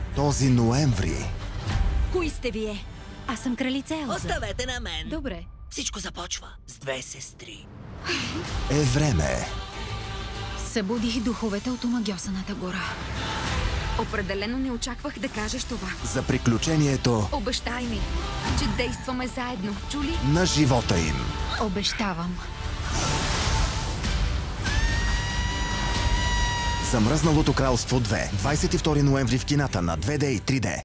Този ноември Кои сте вие? Аз съм кралица Елза. Оставете на мен. Добре. Всичко започва с две сестри. е време Събудих духовете от омагьосаната гора. Определено не очаквах да кажеш това. за приключението Обещай ми, че действаме заедно. Чули? на живота им. Обещавам. Замръзналото кралство 2. 22 ноември в кината на 2D и 3D.